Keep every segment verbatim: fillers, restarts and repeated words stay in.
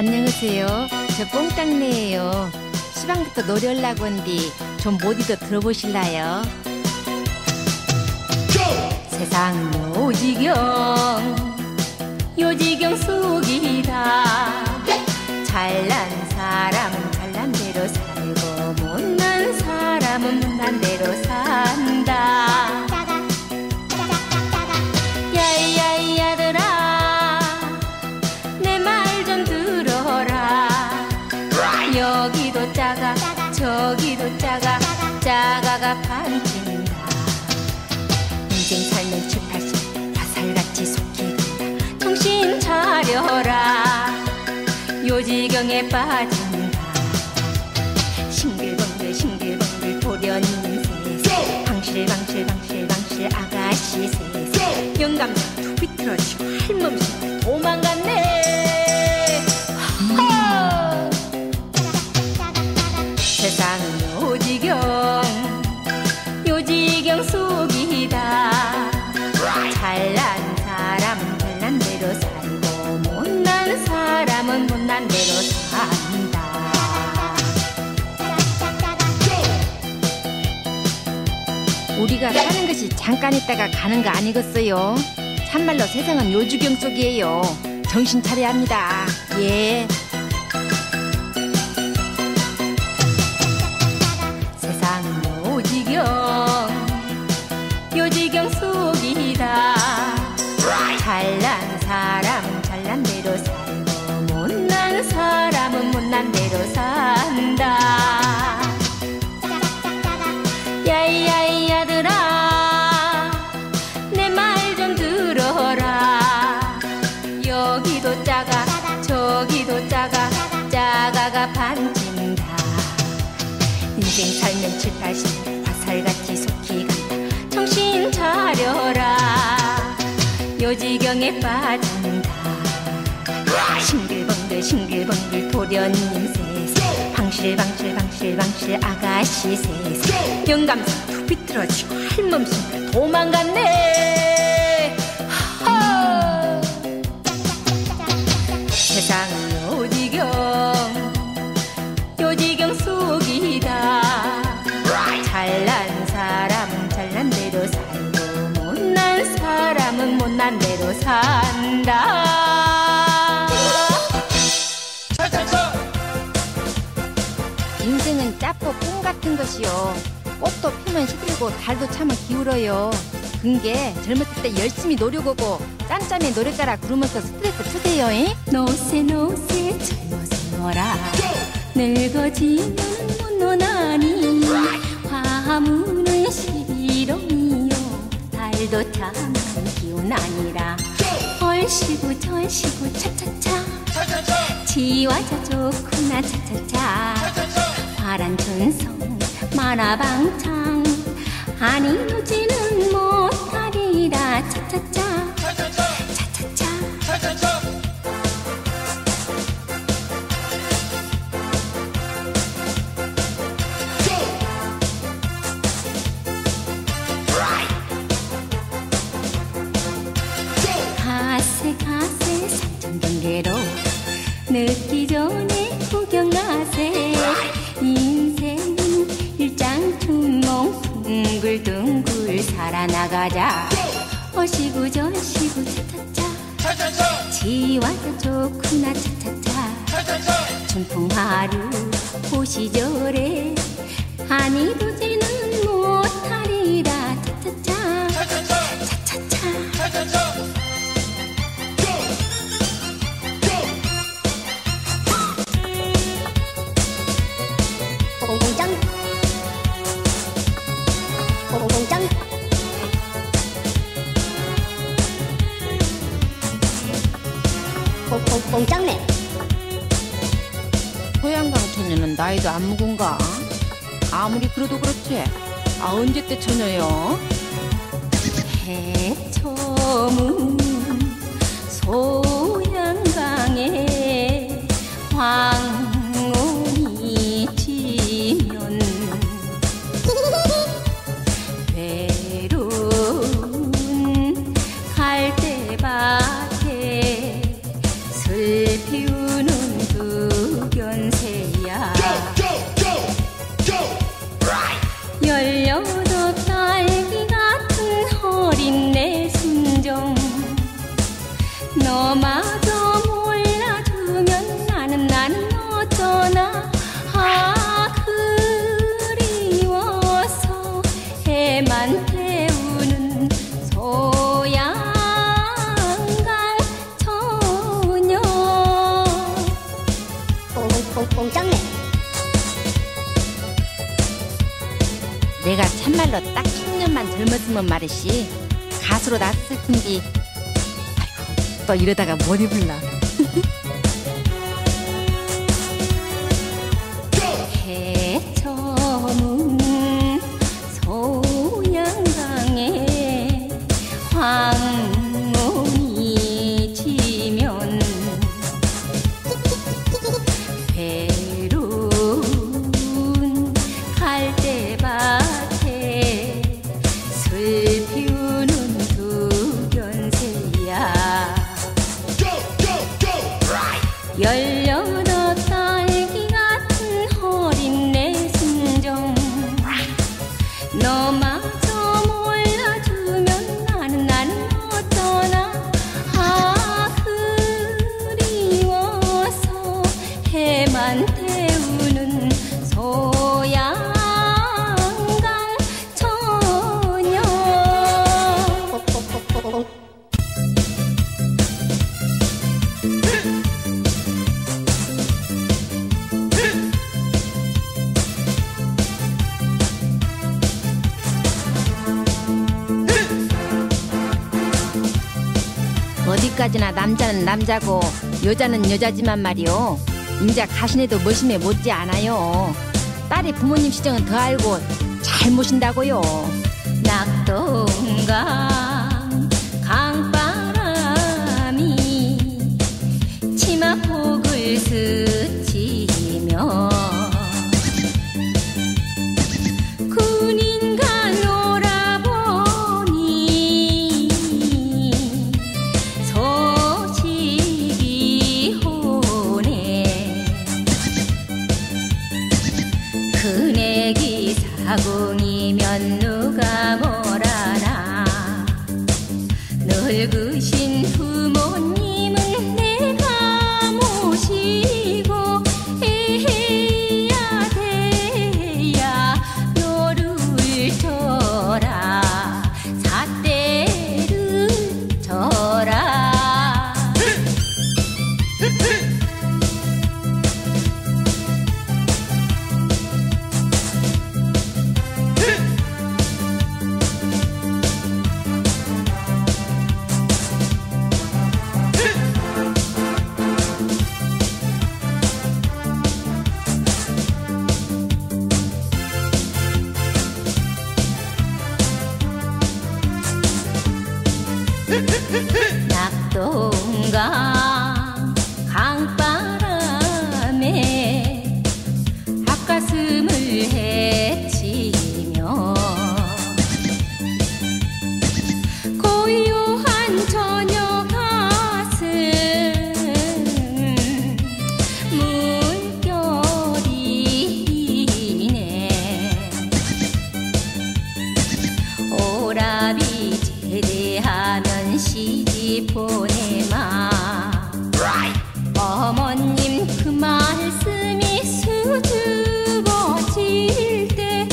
안녕하세요. 저 뽕땅네예요. 시방부터 노래하려고 한디 좀 모디도 들어보실라요? 세상 요지경 요지경 속이다. 잘난 사람은 잘난 대로 살고 못난 사람은 못난 대로 산다. 야이 야들아 내 말 좀 들어라. 여기도 작아 저기도 작아 작아가 반진다. 인생 살면 칠팔십 화살같이 속히간다. 정신 차려라. 요지경에 빠진다. 싱글벙글 싱글벙글 도련님 세세 방실방실 방실 방실 아가씨 세세 영감장 툭 비틀어지고 할멈씨 도망갔네. 허! 세상은 요지경 요지경 속이다. 잘난 사람은 잘난 대로 살고 못난 사람은 못난 대로 산다. 우리가 사는 것이 잠깐 있다가 가는 거 아니겠어요? 참말로 세상은 요지경 속이에요. 정신 차려야 합니다. 예. 세상은 요지경 요지경 속이다. 잘난 사람은 잘난 대로 살고 못난 사람은 못난 대로 산다. 야이 야들아 내 말 좀 들어라. 여기도 작아 저기도 작아 작아가 반진다. 인생 살면 칠팔십 화살같이 속히간다. 정신 차려라. 요지경에 빠진다. 싱글벙글 싱글벙글 도련님 세세 방실방실 방실 방실 아가씨 세세 영감상 툭 비틀어지고 할멈씨 도망갔네. 허! 세상은 요지경 요지경 속이다. 잘난 사람은 잘난 대로 살고 못난 사람은 못난 대로 산다. 인생은 짜고 꿈 같은 것이요. 꽃도 피면 시들고 달도 차면 기울어요. 근게 젊었을 때 열심히 노력하고 짬짬이 노래 따라 부르면서 스트레스 푸세요. 잉? 노세 노세 젊어서라 늙어지면 못 노나니 화무는 시롱이요 달도 차면 기운 아니라 얼씨구 절씨구 차차차 지와자 좋구나 차차차 화란 전성 만화방창 아니 누지는 못하리라 차차차 차차차 가세 가세 삼천경계로 늦기 전에 구경 가세. 인생은 일장춘몽 둥글둥글 살아나가자. 어시구 저시구 차차차 지와자 좋구나 차차차春풍화류 호시절에 아니 도지는 못하리라 차차차 차차차 봉봉짱 봉봉짱 봉봉짱네. 소양강 처녀는 나이도 안 묵은가? 아무리 그래도 그렇지. 아 언제 때 처녀요? 해초문 소양강에 황혼이 지면 외로운 갈대밭에 슬 피우는 그 내가 참말로 딱 십 년만 젊었으면 말이지 가수로 났을 텐데. 아이고, 또 이러다가 머리 불나. 해저문 소양강에 황혼이 지면 외로운 갈대밭에 슬 피우는 두견새야. 열여덟 딸기 같은 어린 내 순정 너마저 몰라주면 나는 나는 어떠나. 아 그리워서 해만 태우는 소양강 처녀. 어디까지나 남자는 남자고 여자는 여자지만 말이요. 인자 가신해도 멋임에 못지 않아요. 딸이 부모님 시정은 더 알고 잘 모신다고요. 낙동강 강바람이 치마폭을 스치며 군인가 놀아보니 소식이 오네. 큰애기 사공이면 누가 뭐라나. 늙으신 부모님은 내가 모시고 해야 돼야 노를 져라 삿대를 져라. 낙동강 강바람에 앞가슴을 헤치며 고요한 저녁 가슴 물결이네. 오라비 제대하면 시집 보내마. 어머님 그 말씀이 수줍어질 때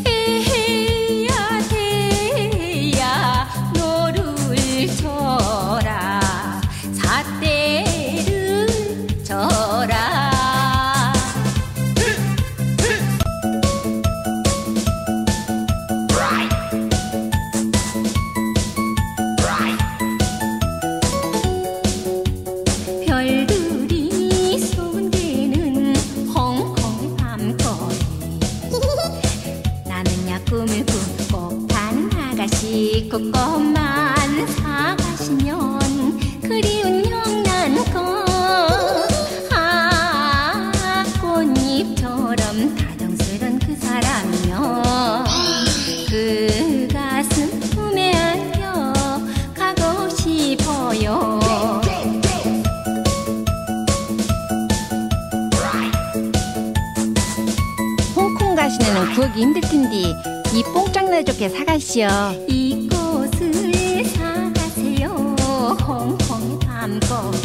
해야 돼야 노를 져라 삿대를 져라. 별들이 쏟는 홍콩 밤거리 나는야 꿈을 꾸고 가는 아가씨 꽃꽃만 사가시면 그리운 영란꽃. 아 꽃잎처럼 다정스런 그 사람이여 그 가슴 품에 안겨 가고 싶어요. 홍콩 가시네는 구하기 힘들 텐데 이 뽕짝나 좋게 사가시오. 이 꽃을 사가세요 홍콩 밤꽃.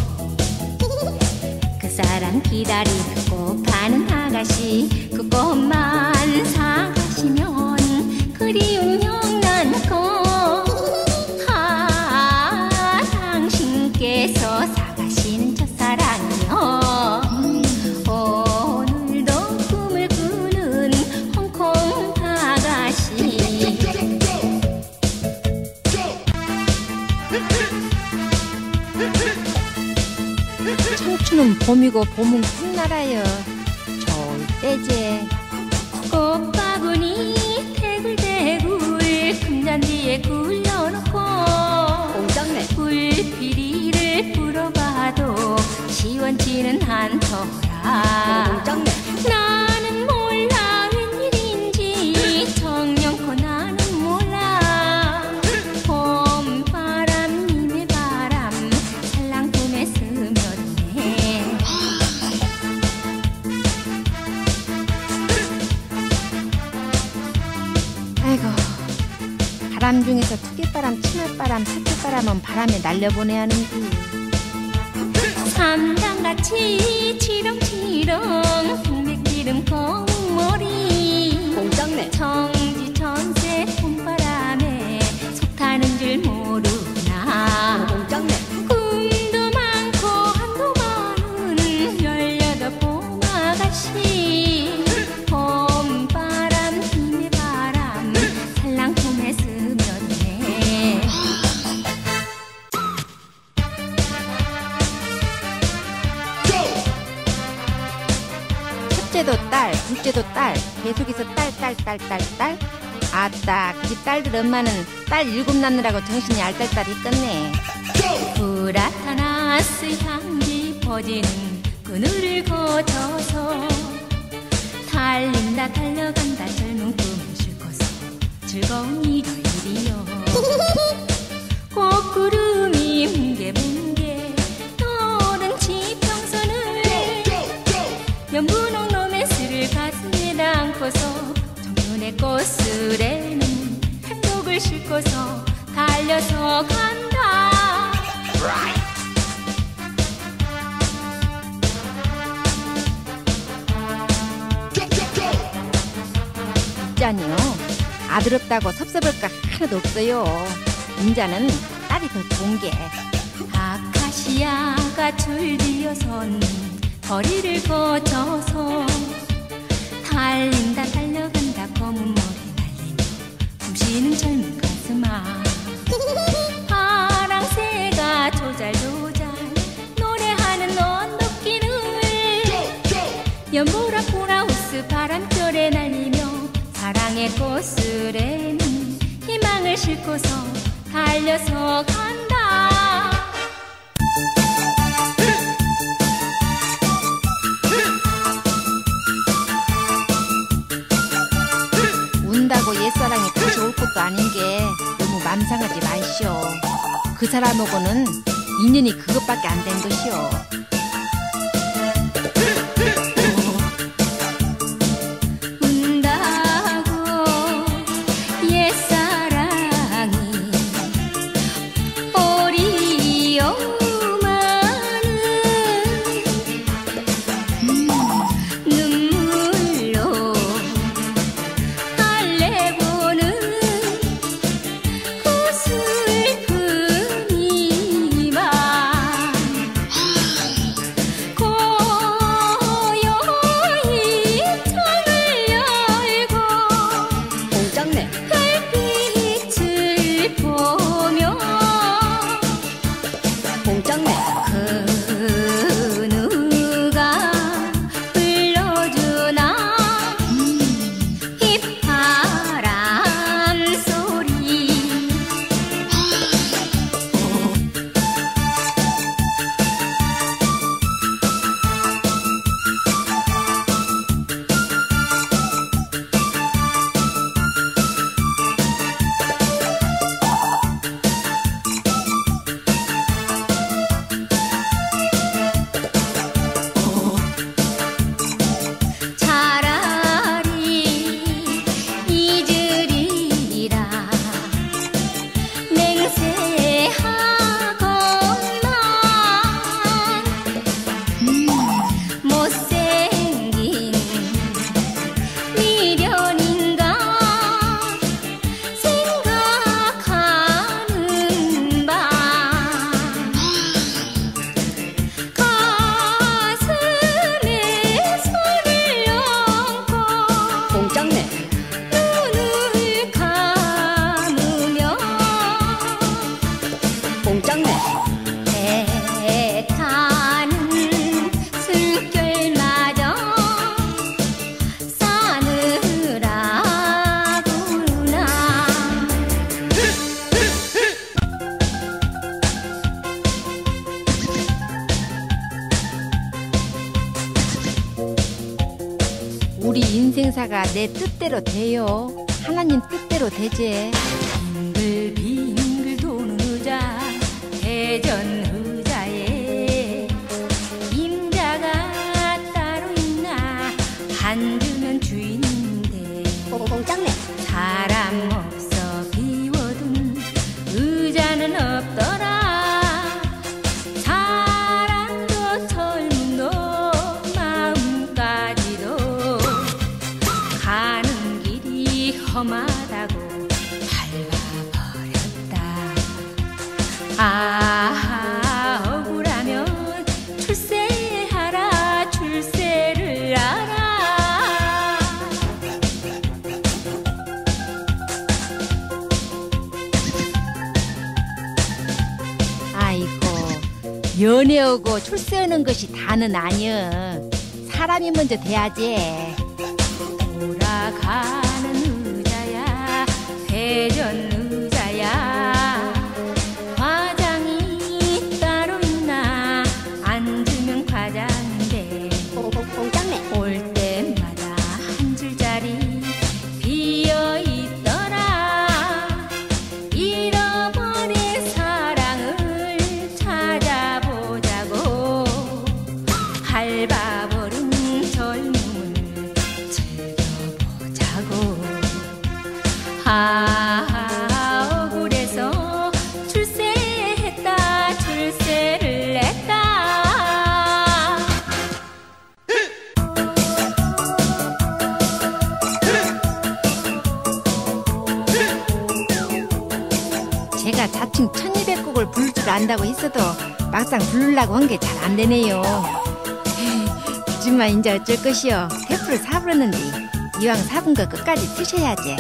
그 사람 기다리고 가는 아가씨 그 꽃만 사가시면 그리운 영란꽃. 아 당신께서 사가시는 첫사랑이요 오늘도 꿈을 꾸는 홍콩 아가씨. 청춘은 봄이고 봄은 꿈나라여 절대제. 꽃바구니 대굴대굴 금잔디에 굴려놓고 공장내 불피리를 불어봐도 시원치는 않더라. 공장내 나는 몰라 웬일인지 정령코 나는 몰라. 봄바람 님의 바람 살랑꿈에 스며드네. 아이고, 바람 중에서 투깃바람, 치맛바람, 사태바람은 바람에 날려보내야 하는지. 삼당같이 치렁치렁 동백기름 거북머리 공장내 청지천세 봄바람에 속 타는 줄 모르나. 공장내 꿈도 많고 한도 많은 열여덟 봄아가씨. 봄바람 힘의 바람 살랑꿈에 스며드네. 첫째도 딸, 둘째도 딸, 계속해서 딸, 딸, 딸, 딸, 딸. 아따, 그 집 딸들 엄마는 딸 일곱 낳느라고 정신이 알딸딸이 껐네. 브라타나스 향기 퍼지는 그늘을 거쳐서 달린다 달려간다 젊은 꿈을 싣고서 즐거운 일요일이요. 꽃구름이 뭉게뭉게 떠오른 지평선을 연분홍 로맨스를 가슴에 담고서 정년의 꽃술에는 행복을 싣고서 달려서 간다. 있자니요. 아들 없다고 섭섭할 거 하나도 없어요. 인자는 딸이 더 좋은 게. 아카시아가 줄지어선 거리를 거쳐서 달린다 달려간다 검은 머리 날리며 숨쉬는 젊은 가슴아. 파랑새가 조잘조잘 노래하는 언덕길을 연보라 보라우스 바람결에 날리며 사랑의 꽃술에는 희망을 싣고서 달려서 간다. 운다고 옛사랑이 다시 올 것도 아닌 게 너무 맘상하지 마시오. 그 사람하고는 인연이 그것밖에 안 된 것이오. 옹장내 배 타는 술결마저 싸느라구나. 우리 인생사가 내 뜻대로 돼요. 하나님 뜻대로 되지. 빙글빙글 도는 의자 대전 의자에 임자가 따로 있나. 앉으면 주인인데 옹장내 사람 없어 비워둔 의자는 없더라. 사람도 젊음도 마음까지도 가는 길이 험하다고 밟아버렸다. 아, 억울하면 출세하라. 출세를 알아. 아이고, 연애하고 출세하는 것이 다는 아니여. 사람이 먼저 돼야지. 돌아가는 의자야 대전 의자야. 과장이 따로 있나. 앉으면 과장인데 옹장내 올 때마다 한 줄짜리 비어있더라. 잃어버린 사랑을 찾아보자고 밟아버린 젊음을 즐겨보자고. 아, 억울해서 출세했다. 출세를 했다. 제가 자칭 천이백 곡을 부를 줄 안다고 했어도 막상 부르려고 한 게 잘 안 되네요. 하지만 이제 어쩔 것이요. 테프를 사부렸는데 이왕 사분 거 끝까지 트셔야지.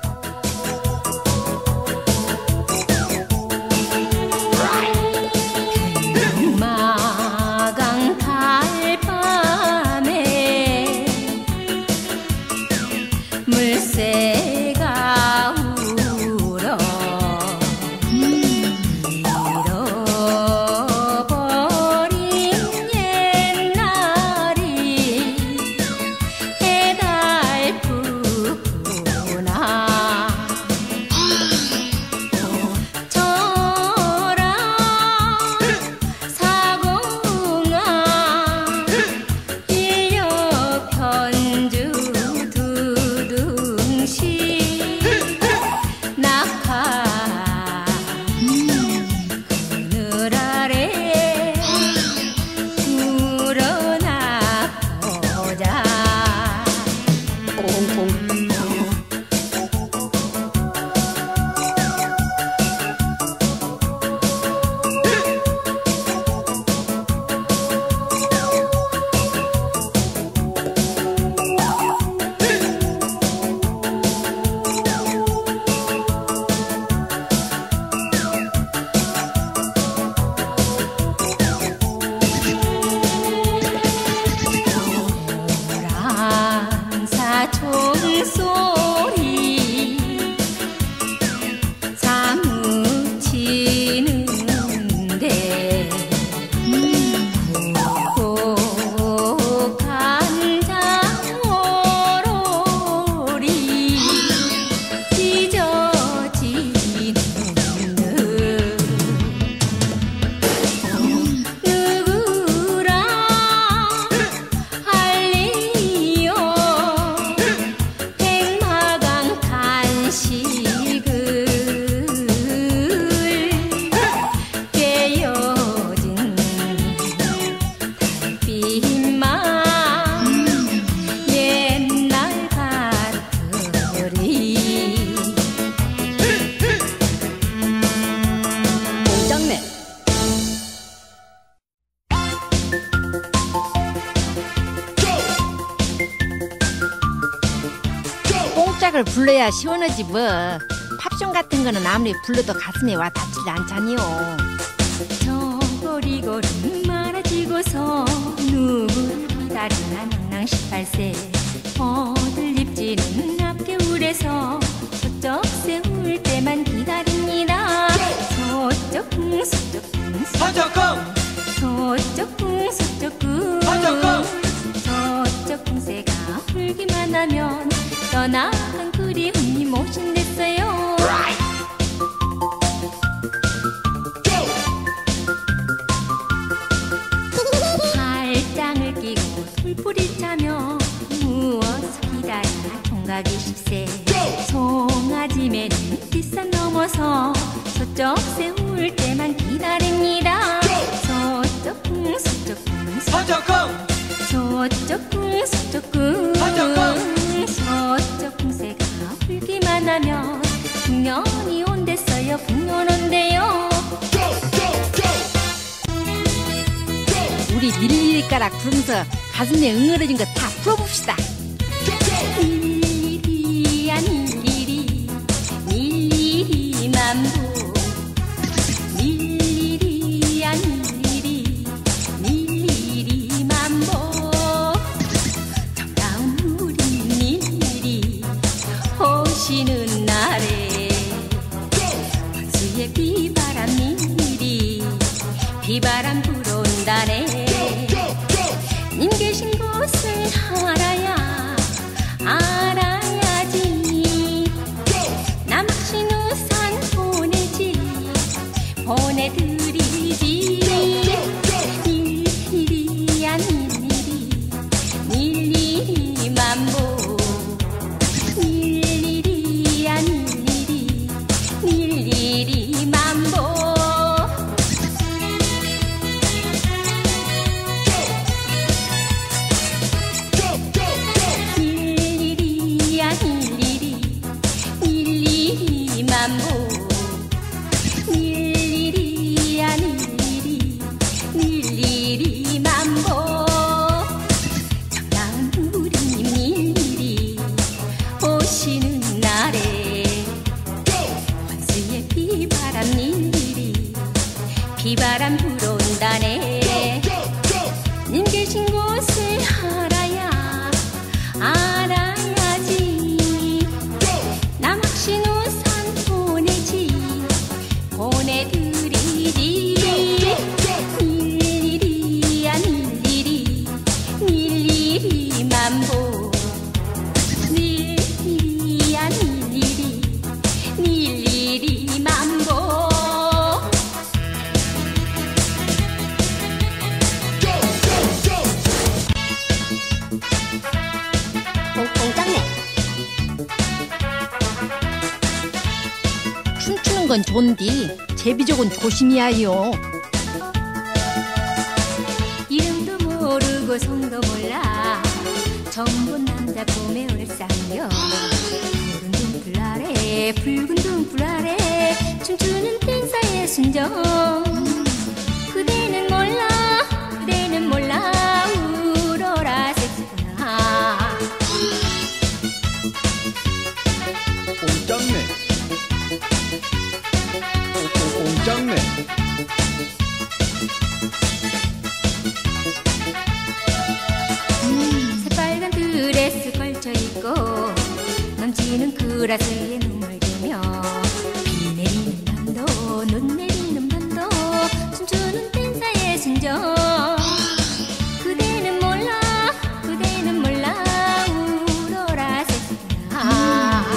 마강 달밤에 물새가 울어. 잃어버린 옛날이 해달프구나. 저라 사공아 인력 편주 두둥시 낙하 그늘 아래 우러나 보자. 오란사 총소리 사무치는데 고곡한 장어롤이 찢어지는 누구라 할리요. 백마강 간식을 깨어진 달빛만 옛날 같으리. 옹장내 뽕짝을 불러야 시원하지 뭐. 팝송 같은 거는 아무리 불러도 가슴에 와 닿질 않잖요. 저 거리걸음 말아지고서 누구를 기다리나 낭낭 십팔 세 어들 입지는 앞개울에서 저쪽 세울 때만 기다립니다. 서쪽 궁 서쪽 궁 서쪽 궁 서쪽 궁 서쪽 궁 서쪽 궁 저쪽 궁새가 울기만 하면 떠나간 그리움이 모신댔어요. 팔짱을 끼고 돌뿌리 차며 무엇을 기다리나 총각 이십 세 송아지매는 뒷산 넘어서 서쪽 세울 때만 기다립니다. 서쪽 궁 서쪽 궁 서쪽 궁 서쪽 궁 서쪽 궁 서쪽 궁 서쪽 궁새가 울기만 하면 풍년이 온댔어요. 풍년 온대요. 우리 밀리리까락 부르면서 가슴에 응어려진 거 다 풀어봅시다. 밀리리야 밀리리 밀리리 만보 밀리리야 밀리리 밀리리 만보 정다운 우리 밀리리 오시는 날에 원수의 비바람 밀리리 비바람 불어온다네. 님 계신 곳을 알아야 알아야지. 남친 우산 보내지 보내드리지. 일일이야 일일이 일일이 만보 일일이야 일일이 일일이 만보 일일이야 일일이 일일이 만보 일일이야 일일이 일일이 만보 정다운 우리님 일일이 오시는 날에 원수의 비바람 일일이 비바람 불어온다네. 님 계신 곳을 알아야 알아야지. 남친 우산 보내지 보내드리지. 일일이야 일일이 일일이 만보 일일이야 일일이 일일이 만보 꽁꽁짱네. 춤추는 건 좋은디 제비족은 조심이야요. 이름도 모르고 성도 몰라 처음 본 남자 꿈에 얼싸여 붉은 등불 아래 붉은 등불 아래 춤추는 댄서의 순정. 그대는 몰라 그대는 몰라 울어라 섹스구나. 꽁짱네 꽁꽁꽁짱네 새빨간 드레스 걸쳐입고 넘치는 그라스에 눈물 들며 비 내리는 밤도 눈 내리는 밤도 춤추는 댄서의 순정. 그대는 몰라 그대는 몰라 울어라 섹스구나.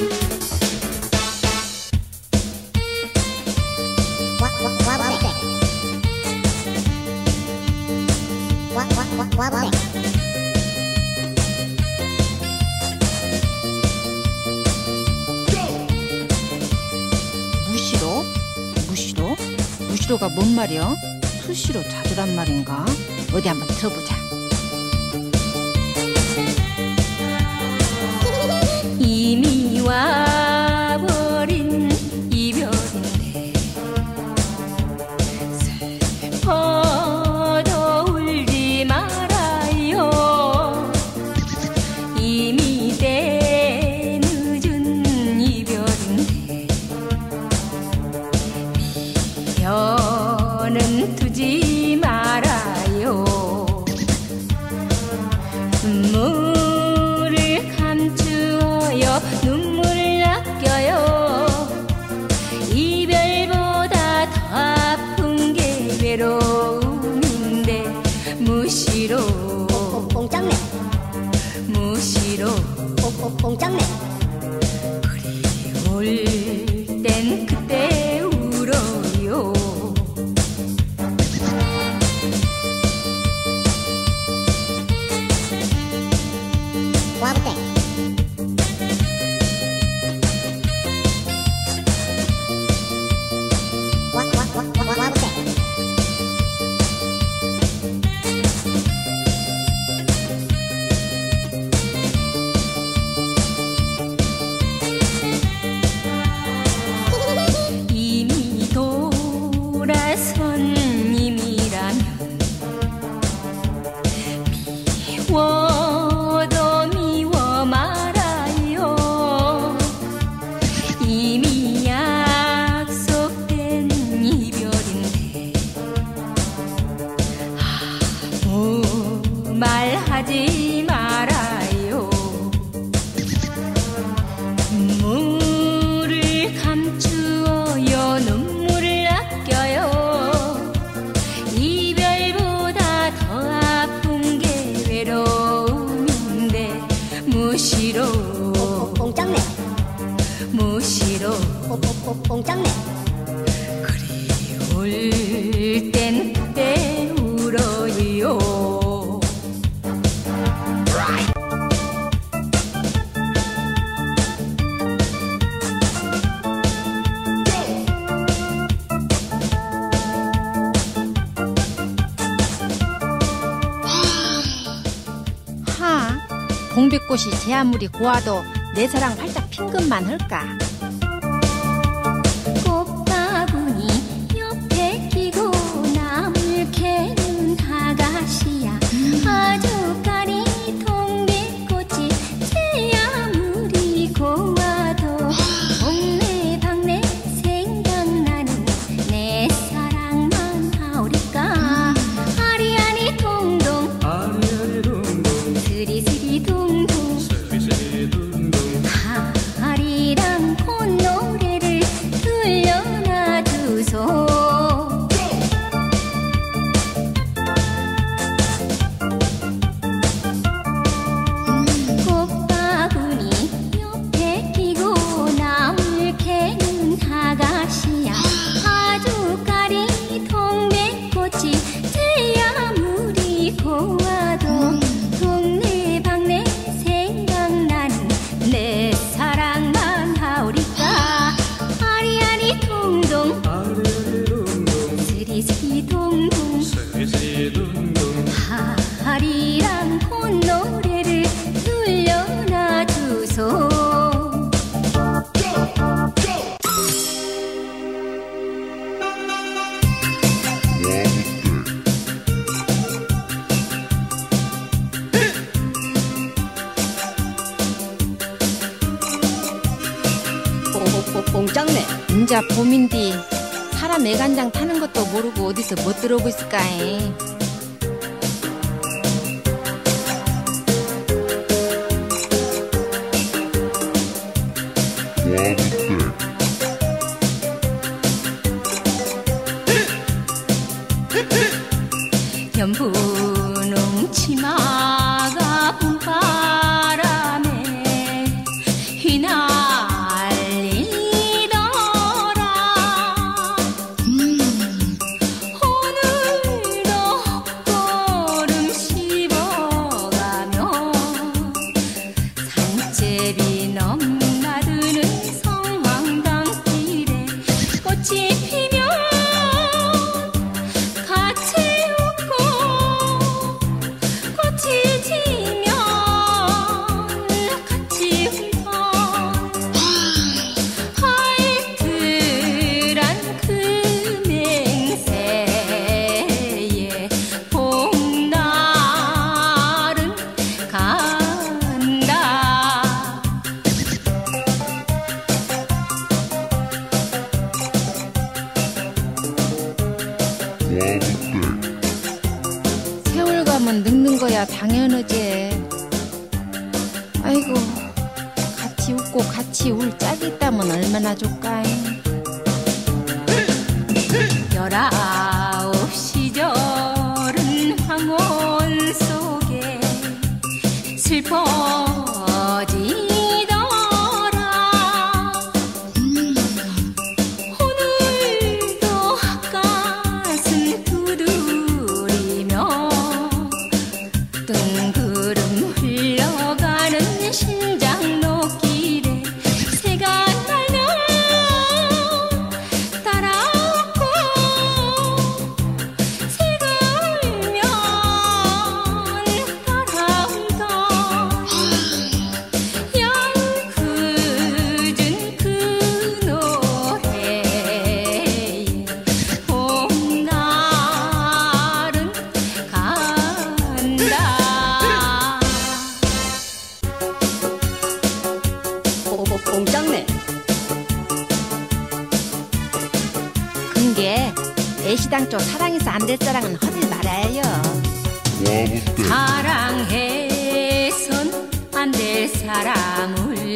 와와와와와 무시로? 무시로? 무시로가 뭔 말이야? 수시로 자두란 말인가? 어디 한번 들어보자. 이미 와버린 이별인데 슬퍼도 울지 말아요. 이미 때 늦은 이별인데 별 너는 두지 말아요. 눈물을 감추어요. 눈물을 아껴요. 이별보다 더 아픈 게 외로움인데 무시로 옹장네 무시로 옹장네 그리울 땐 그때 울어요. 와부땡 와와와와와부땡 이미 돌아선 님이라면 미워도 미워 말아요. 이미 약속된 이별인데 아무 말하지 말아요. 눈물을 감추어요. 눈물을 아껴요. 이별보다 더 아픈 게 외로움인데 무시로 옹장네 무시로 옹장네 그리울 땐 그때 울어요. 하, 동백꽃이 제 아무리 고와도 내 사랑 활짝 핀 것만 할까. 꽃바구니 옆에 끼고 나물 캐는 아가씨야. 아주까리 동백꽃이 제 아무리 고와도 동네 방네 생각나는 내 사랑만 하오리까. 아리아리 동동 스리스리 동동 아리랑 콧노래를 들려놔 주소. 꽃바구니 옆에 끼고 나물 캐는 아가씨야. 아주까리 동백꽃이 제 아무리 고와도 동네 방네 생각나는 내 사랑만 하오리까. 아리아리 동동 스리스리 동동 아리랑 콧노래를 들려놔 주소. 옹장네 인자 봄인디 사람 애간장 타는 것도 모르고 어디서 못 들어오고 있을까에. 연분홍 치마가 봄바람에 휘날리더라. 오늘도 헛걸음 씹어가며 산제비 넘나드는 성황당길에 꽃이 피면 같이 웃고 꽃이 지면 같이 울던 하이트란 그 맹세에 봄날은 간다. 세월 가면 늙는 거야 당연하지. 아이고 같이 웃고 같이 울 짝이 있다면 얼마나 좋까. 열아홉 시절은 황혼 속에 슬퍼지더라. 오늘도 핫가슴 두드리며 뜬구름 흘러가는 신장로길에 새가 날면 따라오고 새가 울면 따라온다. 양그준 그 노래에 봄날은 간다. 뽕짱네. 근게 애시당초 사랑해서 안 될 사랑은 하지 말아요. 사랑해선 안 될 사람을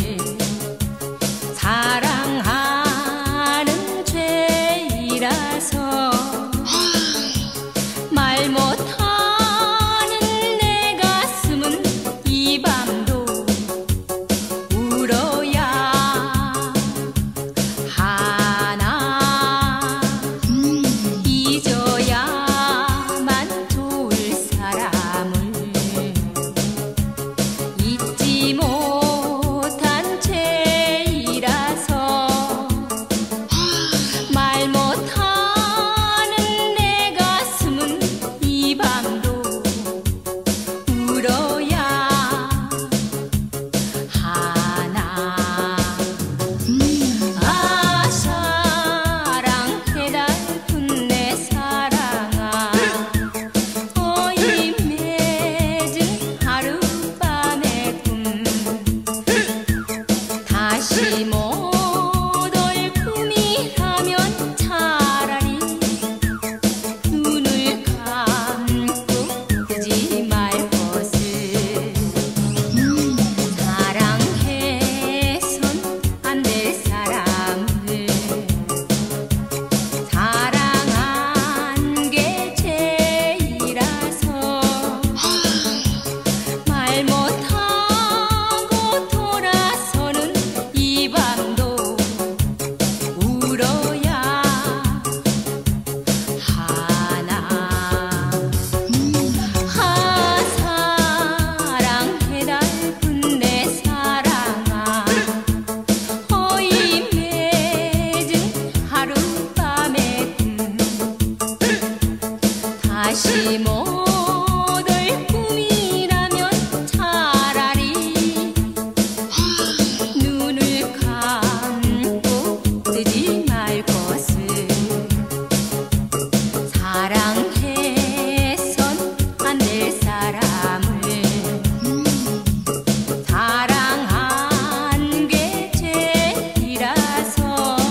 사랑하는 죄이라서 말 못하는 내 가슴은 이 밤도 울어야 하나. 잊어야만 좋을 사람을 잊지 못한 죄이라서 말 못하는 내 가슴은 이 밤도 울어야 하나. 아 사랑해 달픈 내 사랑아, 어이 맺은 하룻밤의 꿈 다시 못 올 꿈이라면 차라리 눈을 감고 뜨지 말 것을. 사랑해선 안 될 사람을 사랑한 게 죄이라서 말 못하고 돌아서는 이 밤도 울어야 하나. 아 사랑해 달픈 내 사랑아, 어이 맺은 하룻밤의 꿈 다시 못 올 꿈이라면 차라리 눈을 감고 뜨지 말 것을. 사랑해선 안 될 사람을 사랑한 게 죄이라서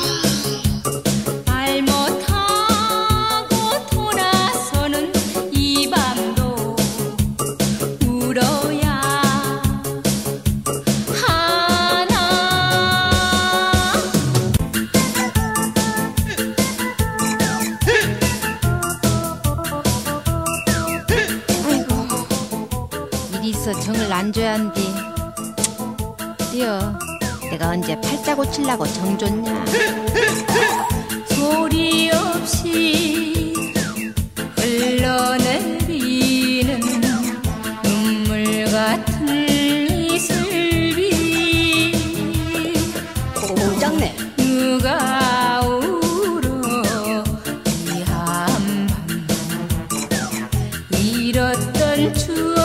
말 못하고 돌아서는 이 밤도 울어야 하나. 아이고 일이 있어 정을 안 줘야 한디. 뛰어 내가 언제 팔자 고치려고 정 줬냐. 소리 없이 흘러내리는 눈물 같은 이슬비 뽕짱네. 누가 울어 이 한밤 잃었던 추억